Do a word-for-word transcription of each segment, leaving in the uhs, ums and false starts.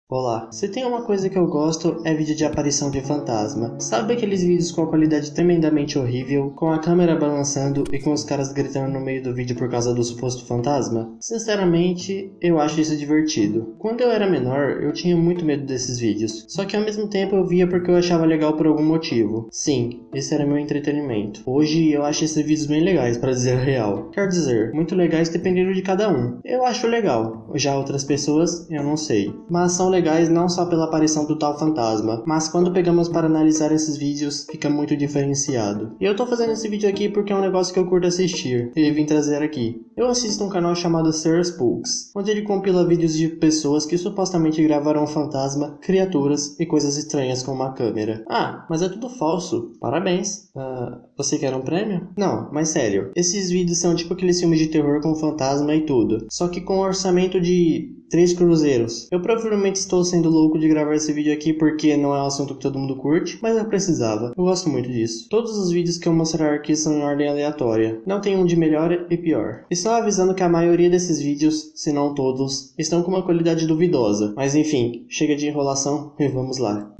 Olá, se tem uma coisa que eu gosto é vídeo de aparição de fantasma. Sabe aqueles vídeos com a qualidade tremendamente horrível, com a câmera balançando e com os caras gritando no meio do vídeo por causa do suposto fantasma? Sinceramente, eu acho isso divertido. Quando eu era menor, eu tinha muito medo desses vídeos, só que ao mesmo tempo eu via porque eu achava legal por algum motivo. Sim, esse era meu entretenimento. Hoje eu acho esses vídeos bem legais, para dizer a real. Quer dizer, muito legais dependendo de cada um. Eu acho legal, já outras pessoas, eu não sei. Mas são legais não só pela aparição do tal fantasma, mas quando pegamos para analisar esses vídeos, fica muito diferenciado. E eu tô fazendo esse vídeo aqui porque é um negócio que eu curto assistir, e vim trazer aqui. Eu assisto um canal chamado Sir Spooks, onde ele compila vídeos de pessoas que supostamente gravaram um fantasma, criaturas e coisas estranhas com uma câmera. Ah, mas é tudo falso. Parabéns. Uh, você quer um prêmio? Não, mas sério, esses vídeos são tipo aqueles filmes de terror com fantasma e tudo, só que com um orçamento de três cruzeiros. Eu provavelmente estou sendo louco de gravar esse vídeo aqui porque não é um assunto que todo mundo curte, mas eu precisava. Eu gosto muito disso. Todos os vídeos que eu mostrar aqui são em ordem aleatória. Não tem um de melhor e pior. Estou avisando que a maioria desses vídeos, se não todos, estão com uma qualidade duvidosa. Mas enfim, chega de enrolação e vamos lá.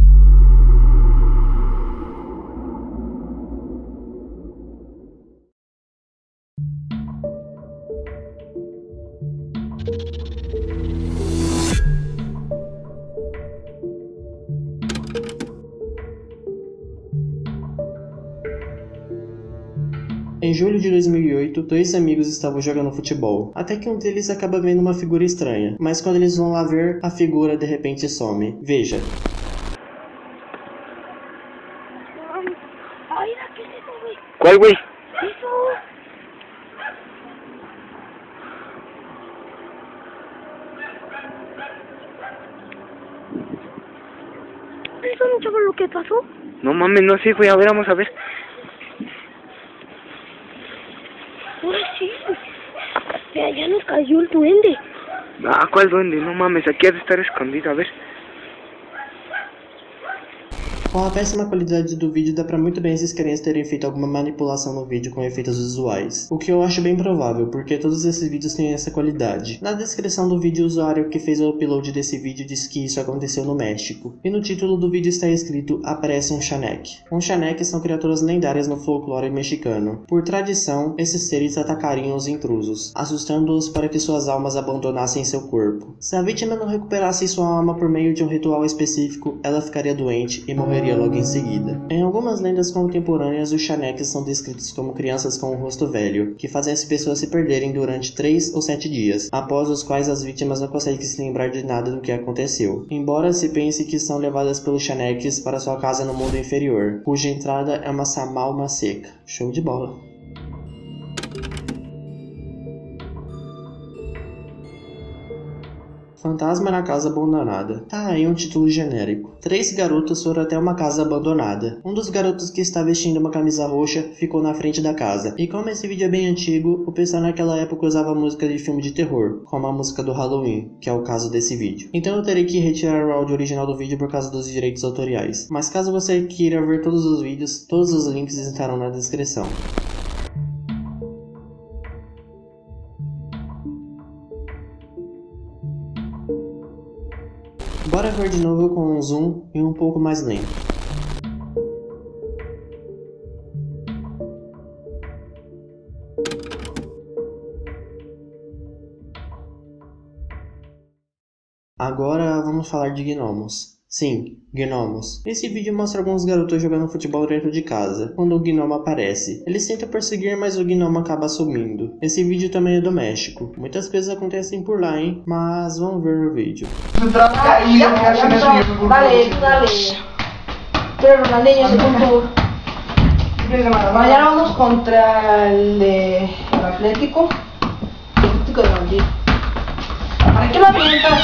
Em julho de dois mil e oito, dois amigos estavam jogando futebol, até que um deles acaba vendo uma figura estranha, mas quando eles vão lá ver, a figura de repente some. Veja. ¿Cuál, güey? Eso. ¿Eso no sabes lo que pasó? No mames, no sé, güey, a ver, vamos a ver. Ahora sí. Mira, ya nos cayó el duende. Ah, ¿cuál duende? No mames, aquí ha de estar escondido, a ver. Com a péssima qualidade do vídeo, dá pra muito bem esses carinhas terem feito alguma manipulação no vídeo com efeitos visuais. O que eu acho bem provável, porque todos esses vídeos têm essa qualidade. Na descrição do vídeo, o usuário que fez o upload desse vídeo disse que isso aconteceu no México. E no título do vídeo está escrito, aparece um Chaneque. Um Chaneque são criaturas lendárias no folclore mexicano. Por tradição, esses seres atacariam os intrusos, assustando-os para que suas almas abandonassem seu corpo. Se a vítima não recuperasse sua alma por meio de um ritual específico, ela ficaria doente e morreria logo em seguida. Em algumas lendas contemporâneas, os chaneques são descritos como crianças com um rosto velho, que fazem as pessoas se perderem durante três ou sete dias, após os quais as vítimas não conseguem se lembrar de nada do que aconteceu. Embora se pense que são levadas pelos chaneques para sua casa no mundo inferior, cuja entrada é uma samalma seca. Show de bola! Fantasma na casa abandonada. Tá aí um título genérico. Três garotos foram até uma casa abandonada. Um dos garotos, que está vestindo uma camisa roxa, ficou na frente da casa. E como esse vídeo é bem antigo, o pessoal naquela época usava música de filme de terror, como a música do Halloween, que é o caso desse vídeo. Então eu terei que retirar o áudio original do vídeo por causa dos direitos autoriais. Mas caso você queira ver todos os vídeos, todos os links estarão na descrição. Bora ver de novo com um zoom e um pouco mais lento. Agora vamos falar de gnomos. Sim, gnomos. Esse vídeo mostra alguns garotos jogando futebol dentro de casa, quando o gnomo aparece. Eles tentam perseguir, mas o gnomo acaba sumindo. Esse vídeo também é do México. Muitas coisas acontecem por lá, hein? Mas vamos ver o vídeo. Dale, dale. Pero Ronaldinho se puso. Mañana vamos contra el de el Atlético. Atlético de Madrid. ¿Para qué lo avientas?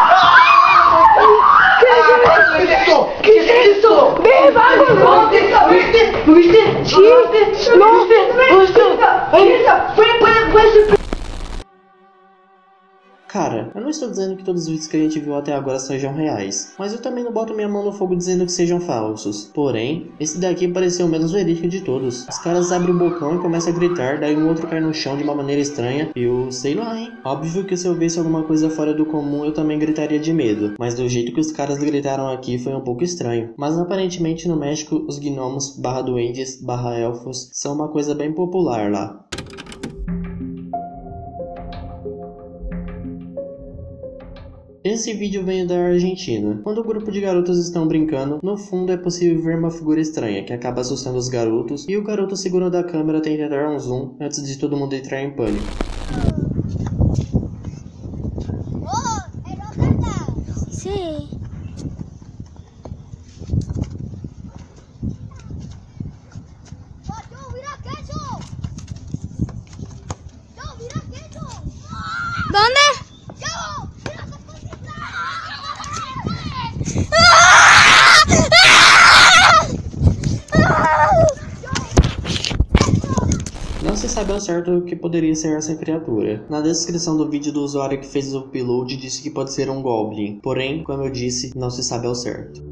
¿Qué es esto? ¿Qué es esto? ¡Ve, vamos! ¿Lo viste? ¿Lo viste? Sí, ¿lo viste? ¿Lo viste? Puede, puede ser. Cara, eu não estou dizendo que todos os vídeos que a gente viu até agora sejam reais, mas eu também não boto minha mão no fogo dizendo que sejam falsos. Porém, esse daqui pareceu o menos verídico de todos. Os caras abrem o bocão e começam a gritar, daí um outro cai no chão de uma maneira estranha, e eu sei lá, hein. Óbvio que se eu visse alguma coisa fora do comum eu também gritaria de medo, mas do jeito que os caras gritaram aqui foi um pouco estranho. Mas aparentemente no México os gnomos, barra duendes, barra elfos, são uma coisa bem popular lá. Esse vídeo veio da Argentina. Quando o grupo de garotos estão brincando, no fundo é possível ver uma figura estranha que acaba assustando os garotos e o garoto segurando a câmera tenta dar um zoom antes de todo mundo entrar em pânico. Sí. ¿Dónde? Não se sabe ao certo o que poderia ser essa criatura. Na descrição do vídeo do usuário que fez o upload disse que pode ser um goblin, porém, como eu disse, não se sabe ao certo.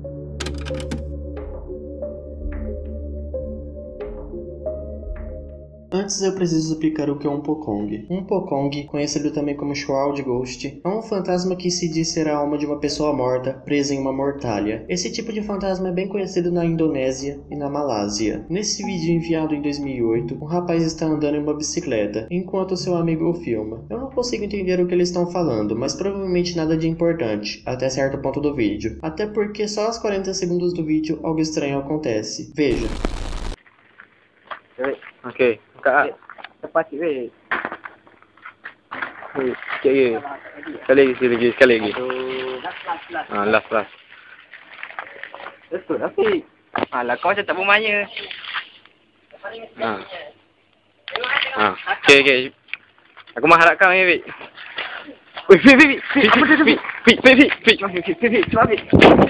Antes eu preciso explicar o que é um Pocong. Um Pocong, conhecido também como Shroud Ghost, é um fantasma que se diz ser a alma de uma pessoa morta presa em uma mortalha. Esse tipo de fantasma é bem conhecido na Indonésia e na Malásia. Nesse vídeo enviado em dois mil e oito, um rapaz está andando em uma bicicleta, enquanto seu amigo o filma. Eu não consigo entender o que eles estão falando, mas provavelmente nada de importante, até certo ponto do vídeo. Até porque só aos quarenta segundos do vídeo algo estranho acontece. Veja. Okey. Kak, lepas sikit weh. Sikit lagi. Sekali lagi, sekali lagi, sekali lagi. Ah, last, last. Betul, Afiq. Alah, kau macam tak bermaya. Ha. Ha. Okey, okey. Aku mengharap kau ni, Afiq. Weh, Afiq, Afiq, Afiq. Apa tu, Afiq? Afiq, Afiq, Afiq. Afiq, Afiq, Afiq.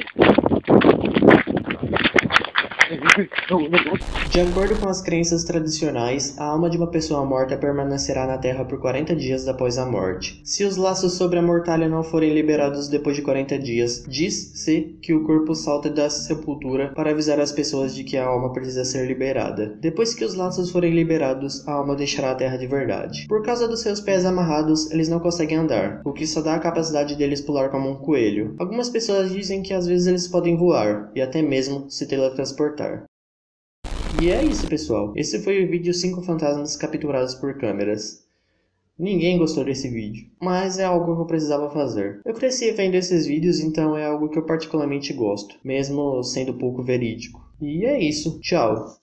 De acordo com as crenças tradicionais, a alma de uma pessoa morta permanecerá na Terra por quarenta dias após a morte. Se os laços sobre a mortalha não forem liberados depois de quarenta dias, diz-se que o corpo salta da sepultura para avisar as pessoas de que a alma precisa ser liberada. Depois que os laços forem liberados, a alma deixará a Terra de verdade. Por causa dos seus pés amarrados, eles não conseguem andar, o que só dá a capacidade deles pular como um coelho. Algumas pessoas dizem que às vezes eles podem voar, e até mesmo se teletransportar. E é isso, pessoal. Esse foi o vídeo cinco fantasmas capturados por câmeras. Ninguém gostou desse vídeo, mas é algo que eu precisava fazer. Eu cresci vendo esses vídeos, então é algo que eu particularmente gosto, mesmo sendo pouco verídico. E é isso. Tchau.